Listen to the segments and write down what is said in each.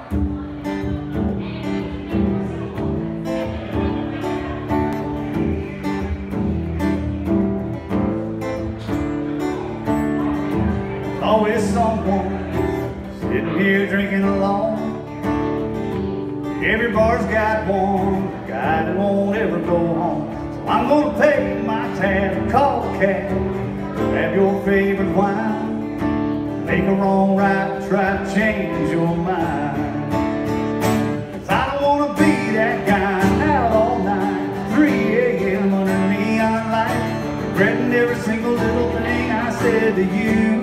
Always someone sitting here drinking alone. Every bar's got one guy that won't ever go home. So I'm gonna pay my tab and call a cab, grab your favorite wine, make a wrong right, try to change your mind. 'Cause I don't wanna be that guy out all night, 3 a.m. under neon light, regretting every single little thing I said to you.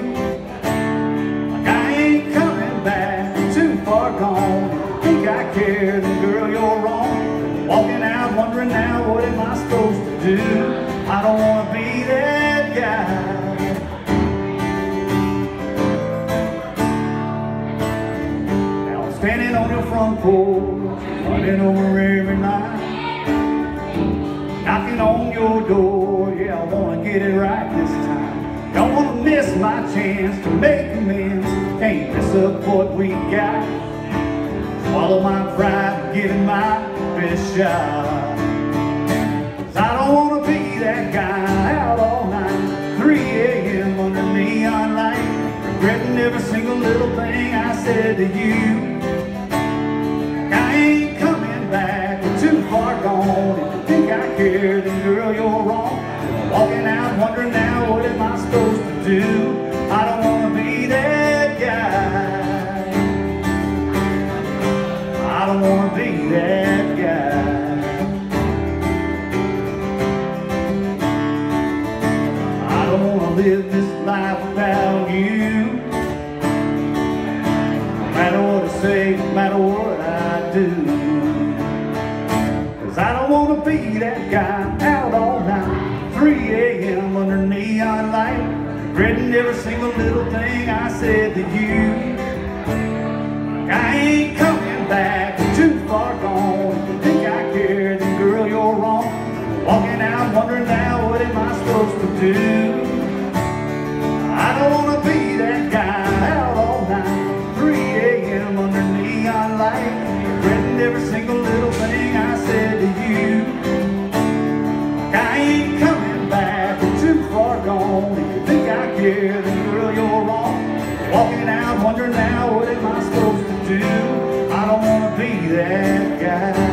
Gone. Think I care, then girl, you're wrong. Walking out wondering now, what am I supposed to do? I don't want to be that guy. Now I'm standing on your front porch, running over every night, knocking on your door. Yeah, I want to get it right this time. Don't want to miss my chance to make amends. Can't mess up what we got. Swallow my pride and give it my best shot. 'Cause I don't want to be that guy out all night, 3 a.m. under neon light, regretting every single little thing I said to you. I ain't coming back, we're too far gone. If you think I care, then girl, you're wrong. Walking out wondering now, what am I supposed to do? I don't want to be that guy. I don't want to be that guy. I don't want to live this life without you. No matter what I say, no matter what I do. 'Cause I don't want to be that guy out all night, 3 a.m. under neon light, regretting every single little thing I said to you. I ain't coming back, too far gone. If you think I care, then girl, you're wrong. Walking out wondering now, what am I supposed to do? I don't want to be that guy out all night, 3 a.m. under neon light, regretting every single little thing I said to you. I ain't coming back, too far gone. If you think I care, then girl, you're wrong. Walking out wondering now, what am I supposed to do? I don't want to be that guy.